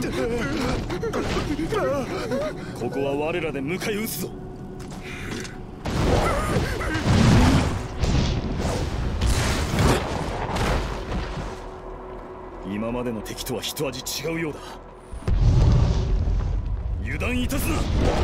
ここは我らで迎え撃つぞ。今までの敵とは一味違うようだ。油断いたすな。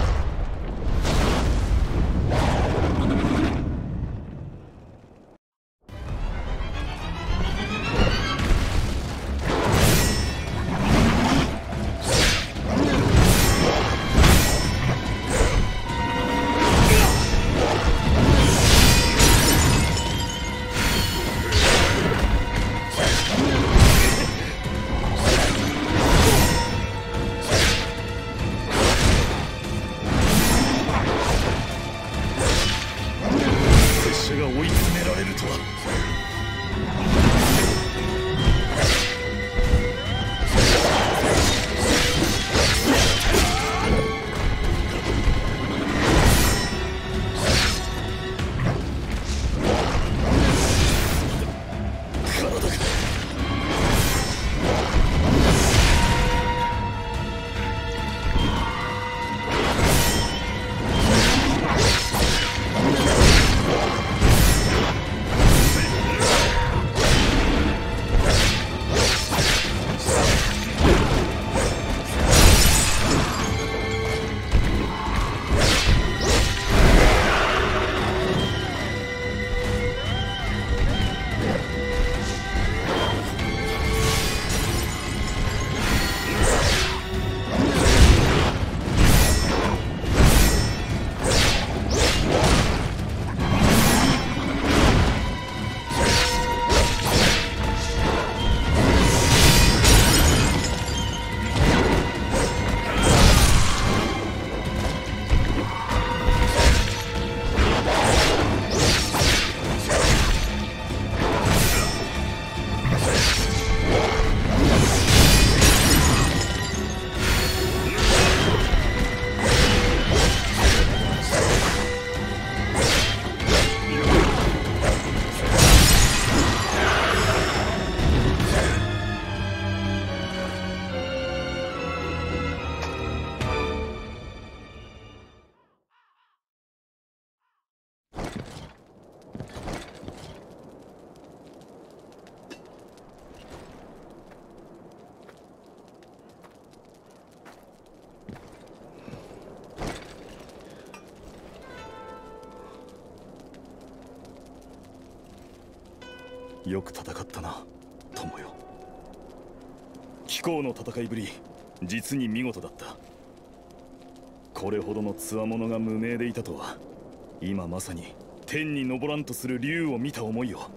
よく戦ったな、友よ。貴公の戦いぶり、実に見事だった。これほどの強者が無名でいたとは、今まさに天に昇らんとする竜を見た思いよ。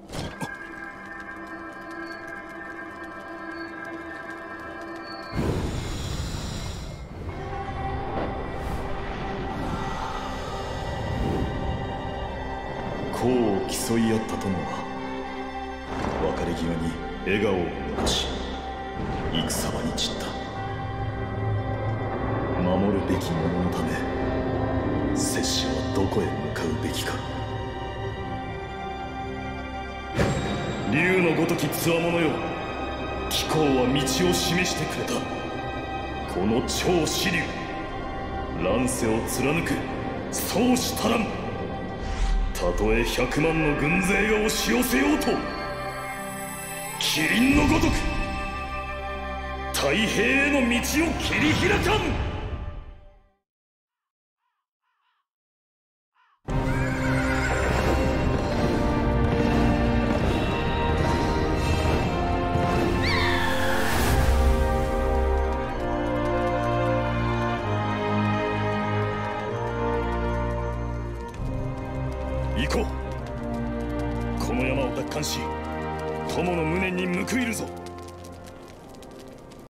功を競い合った友は別れ際に笑顔を残し戦場に散った。守るべき者のため拙者はどこへ向かうべきか。竜のごとき強者よ、貴公は道を示してくれた。この超支流、乱世を貫く宗師たらん。たとえ100万の軍勢が押し寄せようと、麒麟のごとく太平への道を切り開かん。行こう。この山を奪還し、友の無念に報いるぞ。